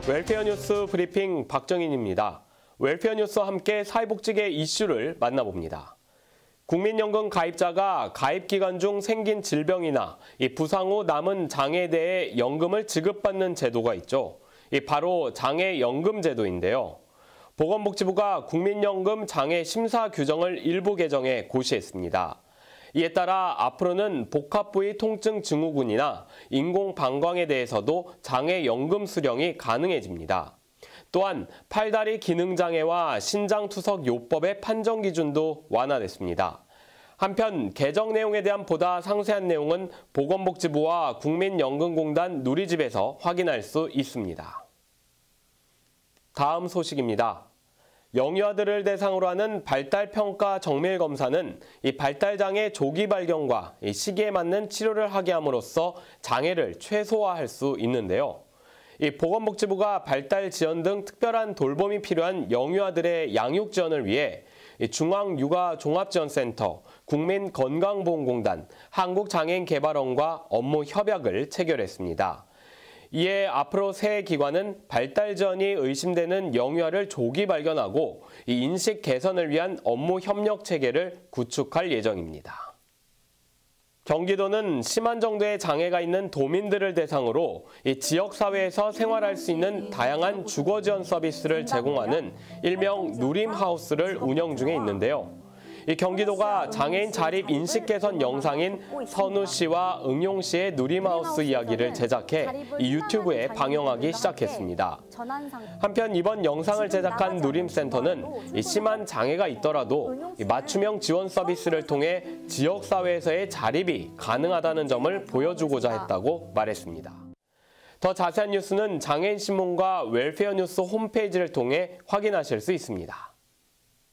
웰페어 뉴스 브리핑 박정인입니다. 웰페어 뉴스와 함께 사회복지계 이슈를 만나봅니다. 국민연금 가입자가 가입 기간 중 생긴 질병이나 부상 후 남은 장애에 대해 연금을 지급받는 제도가 있죠. 바로 장애연금 제도인데요. 보건복지부가 국민연금 장애 심사 규정을 일부 개정해 고시했습니다. 이에 따라 앞으로는 복합부위 통증 증후군이나 인공방광에 대해서도 장애연금 수령이 가능해집니다. 또한 팔다리 기능장애와 신장투석요법의 판정 기준도 완화됐습니다. 한편 개정 내용에 대한 보다 상세한 내용은 보건복지부와 국민연금공단 누리집에서 확인할 수 있습니다. 다음 소식입니다. 영유아들을 대상으로 하는 발달평가 정밀검사는 이 발달장애 조기 발견과 시기에 맞는 치료를 하게 함으로써 장애를 최소화할 수 있는데요. 이 보건복지부가 발달 지원 등 특별한 돌봄이 필요한 영유아들의 양육 지원을 위해 중앙육아종합지원센터, 국민건강보험공단, 한국장애인개발원과 업무 협약을 체결했습니다. 이에 앞으로 세 기관은 발달 지원이 의심되는 영유아를 조기 발견하고 인식 개선을 위한 업무 협력 체계를 구축할 예정입니다. 경기도는 심한 정도의 장애가 있는 도민들을 대상으로 지역사회에서 생활할 수 있는 다양한 주거 지원 서비스를 제공하는 일명 누림하우스를 운영 중에 있는데요. 이 경기도가 장애인 자립 인식 개선 영상인 선우 씨와 응용 씨의 누림하우스 이야기를 제작해 이 유튜브에 방영하기 시작했습니다. 한편 이번 영상을 제작한 누림센터는 심한 장애가 있더라도 맞춤형 지원 서비스를 통해 지역사회에서의 자립이 가능하다는 점을 보여주고자 했다고 말했습니다. 더 자세한 뉴스는 장애인신문과 웰페어 뉴스 홈페이지를 통해 확인하실 수 있습니다.